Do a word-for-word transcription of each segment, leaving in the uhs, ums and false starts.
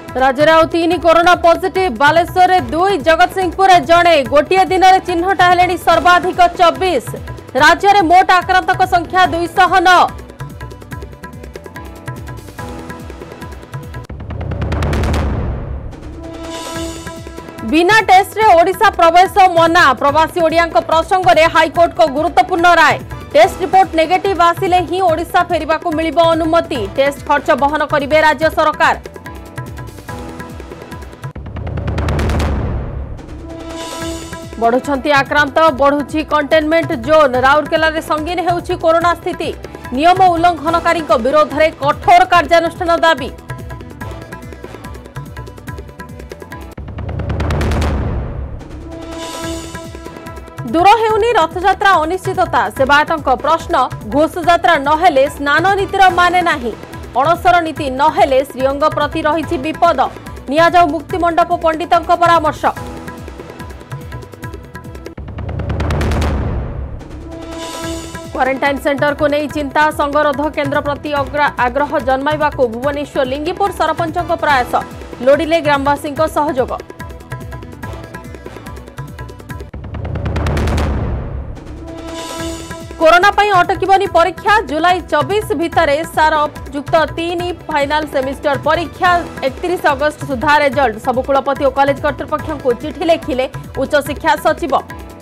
राज्य में तीन कोरोना पॉजिटिव बालेश्वर में दुई जगतसिंहपुर जड़े गोटे दिन में चिन्हट हेले सर्वाधिक चौबीस राज्य में मोट आक्रांतक संख्या दुईश नौ। बिना टेस्ट रे ओडिशा प्रवेश मना प्रवासी ओडिया प्रसंग में हाईकोर्ट को गुरुत्वपूर्ण राय। टेस्ट रिपोर्ट नेगेटिव आसिले ही ओडिशा फेरिबा को मिलिबो अनुमति। टेस्ट खर्च बहन करिवे राज्य सरकार। बढ़ुछंती आक्रांत बढ़ुची कंटेनमेंट जोन। राउरकेला रे संगीन हेउची कोरोना स्थिति। नियम उल्लंघनकारी विरोध में कठोर कार्यानुष्ठान दाबी। दूर हेउनी रथयात्रा अनिश्चितता। सेवायतों प्रश्न घोष यात्रा नहेले स्नान नीतिर माने नाही। अणसर नीति नहेले श्रीअंग प्रति रही विपद। नियाजाऊ मुक्तिमंडप पंडितों परामर्श। क्वारंटाइन सेंटर को नहीं चिंता। संगरोध केन्द्र प्रति आग्रह जन्माइबा को भुवनेश्वर लिंगीपुर सरपंचों प्रयास। लोडिले ग्रामवासी सहयोग। कोरोना पाई अटकबनी परीक्षा। जुलाई चौबीस भितर सार युक्त तीन फाइनाल सेमिस्टर परीक्षा। इकतीस अगस्त सुधा रिजल्ट। सबु कुलपति और कॉलेज कर्तृपक्ष को चिठी लिखिले उच्च शिक्षा सचिव।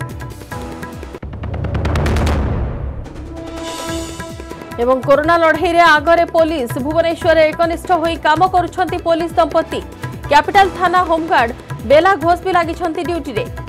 एवं कोरोना लड़ाई रे आगरे पुलिस। भुवनेश्वर एकनिष्ठ होई काम करुछंती पुलिस दंपति। कैपिटल थाना होमगार्ड बेला घोष भी लागिछंती ड्यूटी रे।